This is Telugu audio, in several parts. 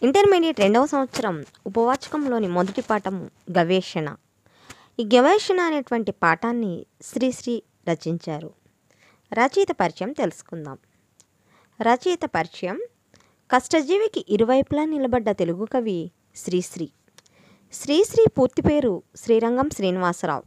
ఇంటర్మీడియట్ 2వ సంవత్సరం ఉపవాచకంలోని మొదటి పాఠము గవేషణ. ఈ గవేషణ అనేటువంటి పాఠాన్ని శ్రీశ్రీ రచించారు. రచయిత పరిచయం తెలుసుకుందాం. రచయిత పరిచయం: కష్టజీవికి ఇరువైపులా నిలబడ్డ తెలుగు కవి శ్రీశ్రీ. శ్రీశ్రీ పూర్తి పేరు శ్రీరంగం శ్రీనివాసరావు.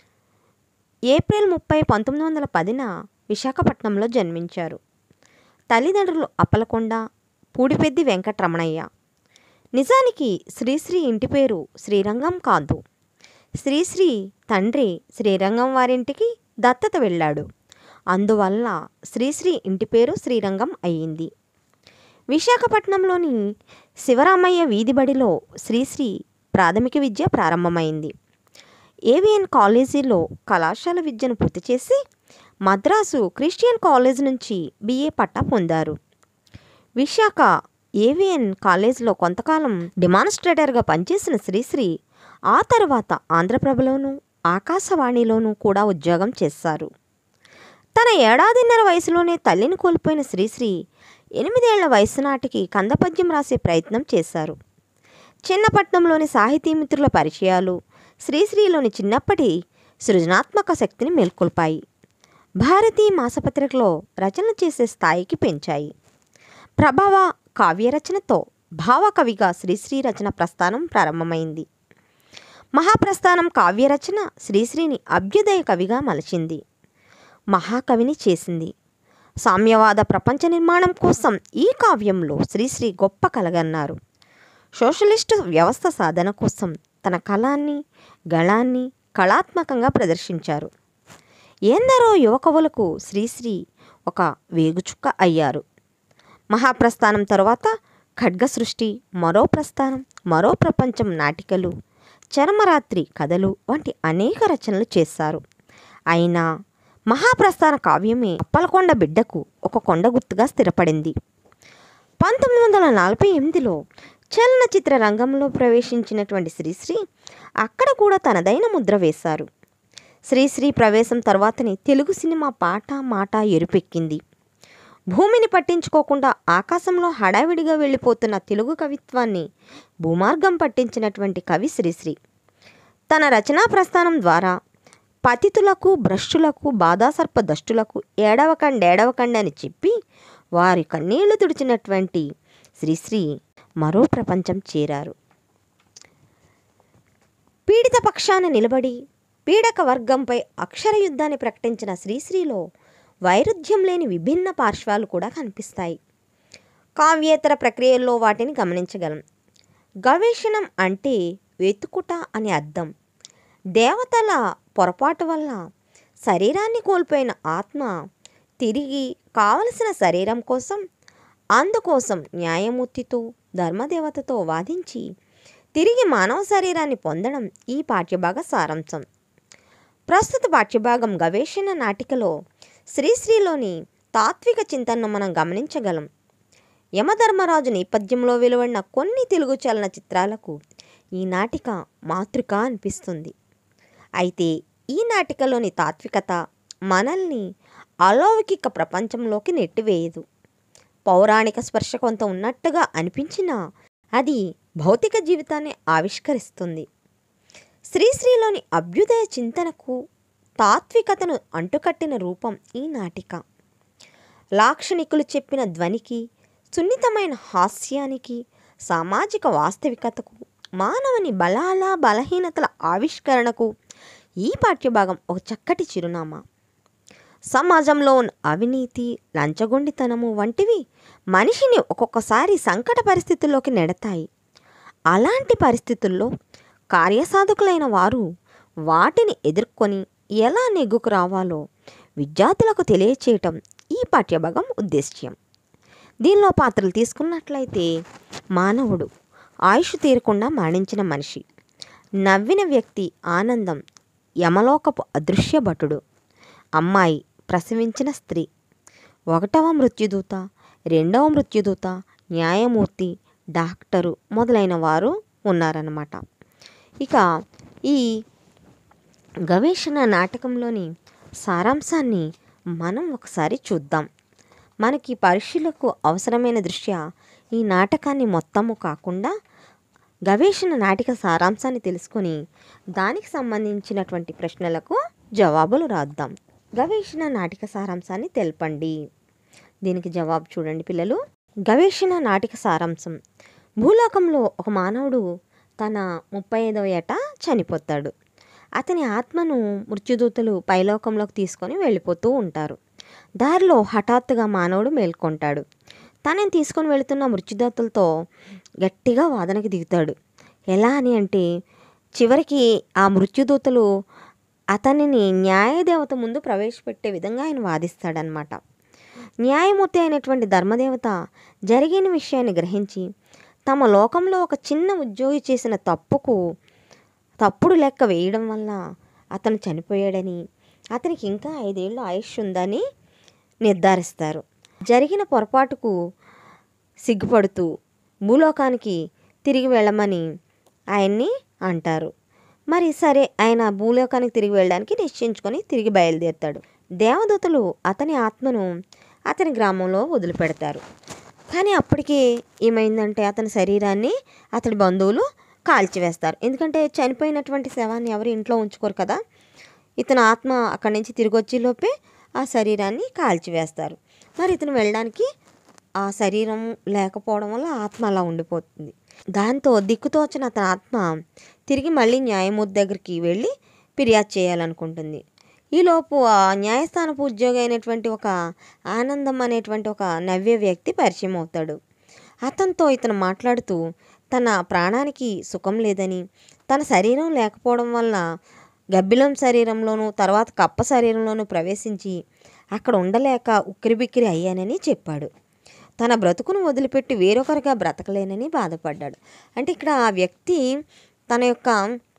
ఏప్రిల్ 30, 1910న విశాఖపట్నంలో జన్మించారు. తల్లిదండ్రులు అప్పలకొండ, పూడిపెద్ది వెంకటరమణయ్య. నిజానికి శ్రీశ్రీ ఇంటి పేరు శ్రీరంగం కాదు. శ్రీశ్రీ తండ్రి శ్రీరంగం వారింటికి దత్తత వెళ్ళాడు. అందువల్ల శ్రీశ్రీ ఇంటి పేరు శ్రీరంగం అయ్యింది. విశాఖపట్నంలోని శివరామయ్య వీధి బడిలో శ్రీశ్రీ ప్రాథమిక విద్య ప్రారంభమైంది. ఏవిఎన్ కాలేజీలో కళాశాల విద్యను పూర్తి చేసి మద్రాసు క్రిస్టియన్ కాలేజ్ నుంచి బిఏ పట్టా పొందారు. విశాఖ ఏవిఎన్ కాలేజ్లో కొంతకాలం డెమాన్స్ట్రేటర్గా పనిచేసిన శ్రీశ్రీ ఆ తర్వాత ఆంధ్రప్రభలోనూ ఆకాశవాణిలోనూ కూడా ఉద్యోగం చేశారు. తన ఏడాదిన్నర వయసులోనే తల్లిని కోల్పోయిన శ్రీశ్రీ 8 ఏళ్ల వయసు నాటికి కందపద్యం రాసే ప్రయత్నం చేశారు. చిన్నపట్నంలోని సాహితీ మిత్రుల పరిచయాలు శ్రీశ్రీలోని చిన్నప్పటి సృజనాత్మక శక్తిని మేల్కొల్పాయి. భారతీ మాసపత్రికలో రచనలు చేసే స్థాయికి పెంచాయి. ప్రభావ కావ్యరచనతో భావకవిగా శ్రీశ్రీ రచన ప్రస్థానం ప్రారంభమైంది. మహాప్రస్థానం కావ్యరచన శ్రీశ్రీని అభ్యుదయ కవిగా మలచింది, మహాకవిని చేసింది. సామ్యవాద ప్రపంచ నిర్మాణం కోసం ఈ కావ్యంలో శ్రీశ్రీ గొప్ప కలగన్నారు. సోషలిస్టు వ్యవస్థ సాధన కోసం తన కళాన్ని గళాన్ని కళాత్మకంగా ప్రదర్శించారు. ఎందరో యువకవులకు శ్రీశ్రీ ఒక వేగుచుక్క అయ్యారు. మహాప్రస్థానం తరువాత ఖడ్గ సృష్టి, మరో ప్రస్థానం, మరో ప్రపంచం నాటికలు, చరమరాత్రి కథలు వంటి అనేక రచనలు చేశారు. అయినా మహాప్రస్థాన కావ్యమే అప్పలకొండ బిడ్డకు ఒక కొండ గుర్తుగా స్థిరపడింది. 1948లో చలనచిత్ర రంగంలో ప్రవేశించినటువంటి శ్రీశ్రీ అక్కడ కూడా తనదైన ముద్ర వేశారు. శ్రీశ్రీ ప్రవేశం తర్వాతనే తెలుగు సినిమా పాట మాట ఎరుపెక్కింది. భూమిని పట్టించుకోకుండా ఆకాశంలో హడావిడిగా వెళ్ళిపోతున్న తెలుగు కవిత్వాన్ని భూమార్గం పట్టించినటువంటి కవి శ్రీశ్రీ. తన రచనా ప్రస్థానం ద్వారా పతితులకు భ్రష్టులకు బాధాసర్ప దష్టులకు ఏడవకండి అని చెప్పి వారి కన్నీళ్లు తుడిచినటువంటి శ్రీశ్రీ మరో ప్రపంచం చేరారు. పీడిత పక్షాన నిలబడి పీడక వర్గంపై అక్షర యుద్ధాన్ని ప్రకటించిన శ్రీశ్రీలో వైరుధ్యం లేని విభిన్న పార్శ్వాలు కూడా కనిపిస్తాయి. కావ్యేతర ప్రక్రియల్లో వాటిని గమనించగలం. గవేషణం అంటే వెతుకుట అని అర్థం. దేవతల పొరపాటు వల్ల శరీరాన్ని కోల్పోయిన ఆత్మ తిరిగి కావలసిన శరీరం కోసం, అందుకోసం న్యాయమూర్తితో ధర్మదేవతతో వాదించి తిరిగి మానవ శరీరాన్ని పొందడం ఈ పాఠ్యభాగ సారాంశం. ప్రస్తుత పాఠ్యభాగం గవేషణ నాటికలో శ్రీశ్రీలోని తాత్విక చింతనను మనం గమనించగలం. యమధర్మరాజు నేపథ్యంలో వెలువడిన కొన్ని తెలుగు చలనచిత్రాలకు ఈ నాటిక మాతృక అనిపిస్తుంది. అయితే ఈ నాటికలోని తాత్వికత మనల్ని అలౌకిక ప్రపంచంలోకి నెట్టివేయదు. పౌరాణిక స్పర్శ కొంత ఉన్నట్టుగా అనిపించినా అది భౌతిక జీవితాన్ని ఆవిష్కరిస్తుంది. శ్రీశ్రీలోని అభ్యుదయ చింతనకు తాత్వికతను అంటుకట్టిన రూపం ఈ నాటిక. లాక్షణికులు చెప్పిన ధ్వనికి, సున్నితమైన హాస్యానికి, సామాజిక వాస్తవికతకు, మానవుని బలాల బలహీనతల ఆవిష్కరణకు ఈ పాఠ్యభాగం ఒక చక్కటి చిరునామా. సమాజంలో ఉన్న అవినీతి, లంచగొండితనము వంటివి మనిషిని ఒక్కొక్కసారి సంకట పరిస్థితుల్లోకి నెడతాయి. అలాంటి పరిస్థితుల్లో కార్యసాధకులైన వారు వాటిని ఎదుర్కొని ఎలా నెగ్గుకు రావాలో విద్యార్థులకు తెలియచేయటం ఈ పాఠ్యభాగం ఉద్దేశ్యం. దీనిలో పాత్రలు తీసుకున్నట్లయితే మానవుడు ఆయుష్ తీరకుండా మరణించిన మనిషి, నవ్విన వ్యక్తి ఆనందం, యమలోకపు అదృశ్య భటుడు, అమ్మాయి ప్రసవించిన స్త్రీ, 1వ మృత్యుదూత, 2వ మృత్యుదూత, న్యాయమూర్తి, డాక్టరు మొదలైన వారు ఉన్నారన్నమాట. ఇక ఈ గవేషణ నాటకంలోని సారాంశాన్ని మనం ఒకసారి చూద్దాం. మనకి పరీక్షలకు అవసరమైన దృష్ట్యా ఈ నాటకాన్ని మొత్తము కాకుండా గవేషణ నాటిక సారాంశాన్ని తెలుసుకొని దానికి సంబంధించినటువంటి ప్రశ్నలకు జవాబులు రాద్దాం. గవేషణ నాటిక సారాంశాన్ని తెలపండి. దీనికి జవాబు చూడండి పిల్లలు. గవేషణ నాటిక సారాంశం: భూలోకంలో ఒక మానవుడు తన 35వ ఏట చనిపోతాడు. అతని ఆత్మను మృత్యుదూతలు పైలోకంలోకి తీసుకొని వెళ్ళిపోతూ ఉంటారు. దారిలో హఠాత్తుగా మానవుడు మేల్కొంటాడు. తనని తీసుకొని వెళుతున్న మృత్యుదూతలతో గట్టిగా వాదనకి దిగుతాడు. ఎలా అని అంటే, చివరికి ఆ మృత్యుదూతలు అతనిని న్యాయదేవత ముందు ప్రవేశపెట్టే విధంగా ఆయన వాదిస్తాడనమాట. న్యాయమూర్తి అయినటువంటి ధర్మదేవత జరిగిన విషయాన్ని గ్రహించి తమ లోకంలో ఒక చిన్న ఉద్యోగి చేసిన తప్పుడు లెక్క వేయడం వల్ల అతను చనిపోయాడని, అతనికి ఇంకా 5 ఏళ్ళు ఆయుష్ ఉందని నిర్ధారిస్తారు. జరిగిన పొరపాటుకు సిగ్గుపడుతూ భూలోకానికి తిరిగి వెళ్ళమని ఆయన్ని అంటారు. మరి సరే, ఆయన భూలోకానికి తిరిగి వెళ్ళడానికి నిశ్చయించుకొని తిరిగి బయలుదేరుతాడు. దేవదూతలు అతని ఆత్మను అతని గ్రామంలో వదిలిపెడతారు. కానీ అప్పటికే ఏమైందంటే, అతని శరీరాన్ని అతడి బంధువులు కాల్చివేస్తారు. ఎందుకంటే చనిపోయినటువంటి శవాన్ని ఎవరు ఇంట్లో ఉంచుకోరు కదా. ఇతని ఆత్మ అక్కడి నుంచి తిరిగి వచ్చేలోపే ఆ శరీరాన్ని కాల్చివేస్తారు. మరి ఇతను వెళ్ళడానికి ఆ శరీరం లేకపోవడం వల్ల ఆత్మ అలా ఉండిపోతుంది. దాంతో దిక్కుతోచని అతని ఆత్మ తిరిగి మళ్ళీ న్యాయమూర్తి దగ్గరికి వెళ్ళి ఫిర్యాదు చేయాలనుకుంటుంది. ఈలోపు ఆ న్యాయస్థానపు ఉద్యోగి అయినటువంటి ఒక ఆనందం అనేటువంటి ఒక నవ్య వ్యక్తి పరిచయం అవుతాడు. అతనితో ఇతను మాట్లాడుతూ తన ప్రాణానికి సుఖం లేదని, తన శరీరం లేకపోవడం వల్ల గబ్బిలం శరీరంలోనూ తర్వాత కప్ప శరీరంలోనూ ప్రవేశించి అక్కడ ఉండలేక ఉక్కిరిబిక్కిరి అయ్యానని చెప్పాడు. తన బ్రతుకును వదిలిపెట్టి వేరొకరిగా బ్రతకలేనని బాధపడ్డాడు. అంటే ఇక్కడ ఆ వ్యక్తి తన యొక్క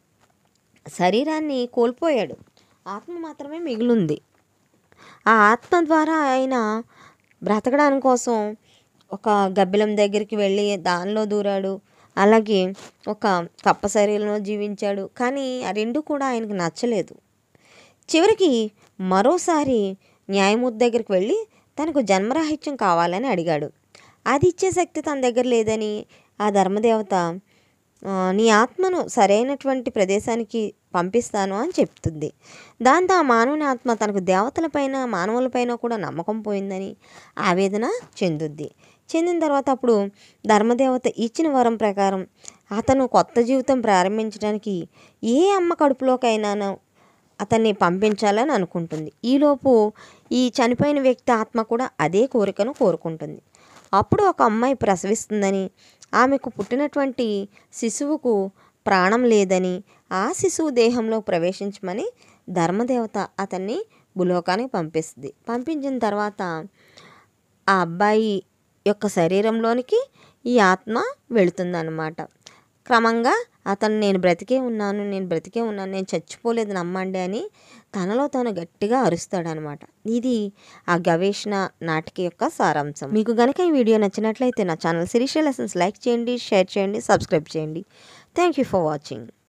శరీరాన్ని కోల్పోయాడు, ఆత్మ మాత్రమే మిగిలింది. ఆ ఆత్మ ద్వారా ఆయన బ్రతకడానికి కోసం ఒక గబ్బిలం దగ్గరికి వెళ్ళి దానిలో దూరాడు, అలాగే ఒక కప్ప శరీరంలో జీవించాడు. కానీ ఆ రెండు కూడా ఆయనకు నచ్చలేదు. చివరికి మరోసారి న్యాయమూర్తి దగ్గరికి వెళ్ళి తనకు జన్మరాహిత్యం కావాలని అడిగాడు. అది ఇచ్చే శక్తి తన దగ్గర లేదని ఆ ధర్మదేవత నీ ఆత్మను సరైనటువంటి ప్రదేశానికి పంపిస్తాను అని చెప్తుంది. దాంతో ఆ మానవుని ఆత్మ తనకు దేవతలపైన మానవులపైన కూడా నమ్మకం పోయిందని ఆవేదన చెందిన తర్వాత అప్పుడు ధర్మదేవత ఇచ్చిన వరం ప్రకారం అతను కొత్త జీవితం ప్రారంభించడానికి ఏ అమ్మ కడుపులోకైనా అతన్ని పంపించాలని అనుకుంటుంది. ఈలోపు ఈ చనిపోయిన వ్యక్తి ఆత్మ కూడా అదే కోరికను కోరుకుంటుంది. అప్పుడు ఒక అమ్మాయి ప్రసవిస్తుందని, ఆమెకు పుట్టినటువంటి శిశువుకు ప్రాణం లేదని, ఆ శిశువు దేహంలో ప్రవేశించమని ధర్మదేవత అతన్ని భూలోకానికి పంపిస్తుంది. పంపించిన తర్వాత ఆ అబ్బాయి యొక్క శరీరంలోనికి ఈ ఆత్మ వెళుతుందన్నమాట. క్రమంగా అతను నేను బ్రతికే ఉన్నాను, నేను చచ్చిపోలేదు నమ్మండి అని తనలో తాను గట్టిగా అరుస్తాడనమాట. ఇది ఆ గవేషణ నాటిక యొక్క సారాంశం. మీకు గనక ఈ వీడియో నచ్చినట్లయితే నా ఛానల్ శిరీష లెసన్స్ లైక్ చేయండి, షేర్ చేయండి, సబ్స్క్రైబ్ చేయండి. Thank you for watching.